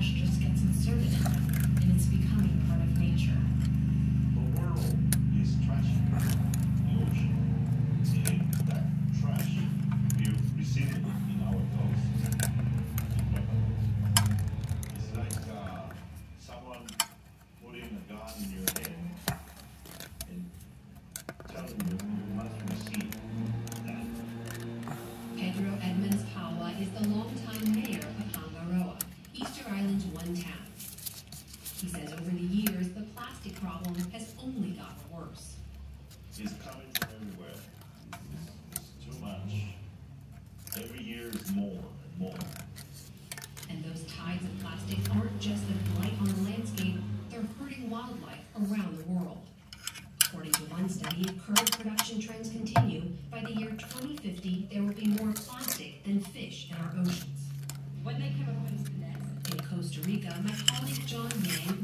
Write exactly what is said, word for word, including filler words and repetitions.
trash just gets inserted in them, and it's becoming part of nature. The world is trashing the ocean, and that trash will receive in our coast. It's like uh, someone putting a gun in your head and telling you you must receive that. Pedro Edmonds Paula is the longtime mayor of Hangaroa, Easter Island's one town. He says over the years, the plastic problem has only gotten worse. It's coming from everywhere. It's, it's too much. Every year is more and more. And those tides of plastic aren't just a blight on the landscape, they're hurting wildlife around the world. According to one study, if current production trends continue, by the year twenty fifty, there will be more plastic than fish in our oceans. When they come up with this, In Costa Rica, my colleague John Yang